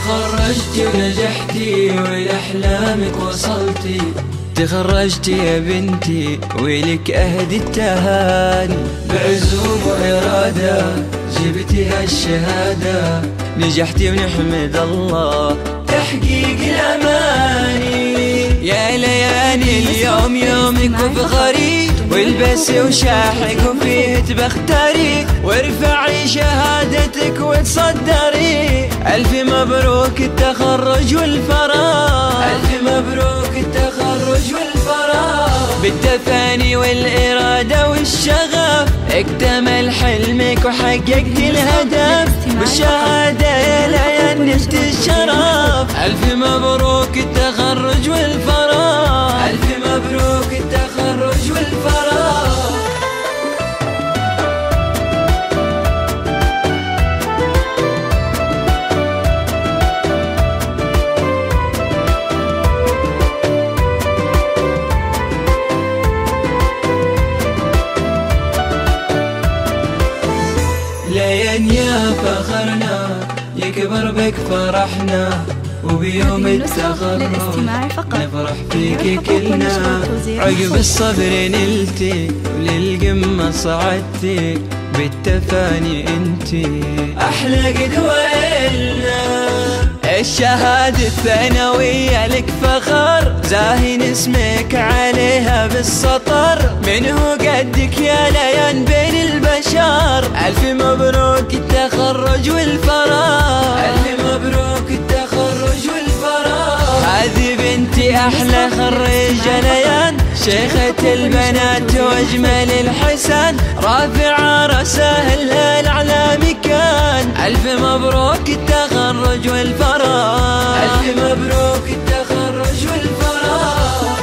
تخرجتي ونجحتي ولأحلامك وصلتي، تخرجتي يا بنتي ولك أهدي التهاني، بعزوم وإرادة جبتي هالشهادة، نجحتي ونحمد الله تحقيق الأماني. يا ليالي اليوم يومك وفخري، والبسي وشاحك وفيه تبختري، وارفعي شهادتك وتصدري. ألف مبروك التخرج والفراغ، ألف مبروك التخرج والفراغ، بالتفاني والإرادة والشغف اكتمل حلمك وحققت الهدف، بالشهادة يا ليان نلت الشرف. ألف مبروك التخرج والفراغ، ألف مبروك التخرج والفراغ. لين يا فخرنا يكبر بك فرحنا، وبيوم التخرج نفرح فيك كلنا. عقب الصبر نلتي وللقمة صعدتي، بالتفاني انتي احلى قدوة إلنا. الشهادة الثانوية لك فخر، زاهن اسمك عليها بالسطر، من هو قدك يا ليان بين البشر. ألف مبروك التخرج والفراغ، ألف مبروك التخرج والفراغ. هذه بنتي أحلى خريجة ليان، شيخة البنات واجمل الحسن، رافعة رأسها الأعلى مكان. ألف مبروك التخرج والفراغ، ألف مبروك التخرج والفراغ.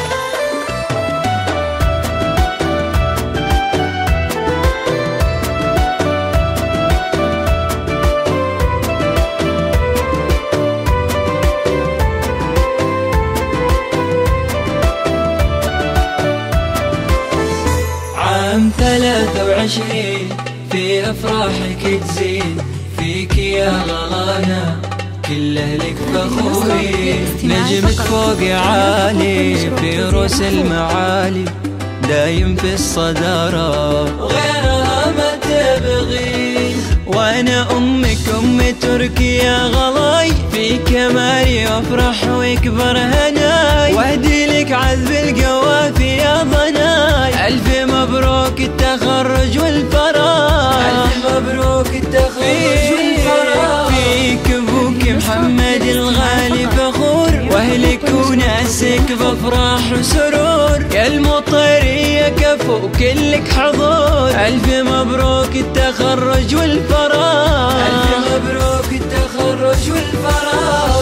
عام 23 في أفراحك تزين، فيك يا غلانا كل أهلك فخورين. نجمك فوق عالي في رؤوس المعالي، دايم في الصدارة وغيرها ما تبغي. وأنا أمك أم تركي يا غلاي، في كمالي أفرح ويكبر هناي، وأهدي لك عذب القوافي يا ضناي. ألف مبروك التخرج والفراغ، ألف مبروك التخرج والفراغ. فيك أبوك محمد الغالي فخور، وأهلك وناسك بأفراح وسرور، يا المطيرية كفو كلك حضور. ألف مبروك التخرج والفراغ، ألف مبروك التخرج والفراغ.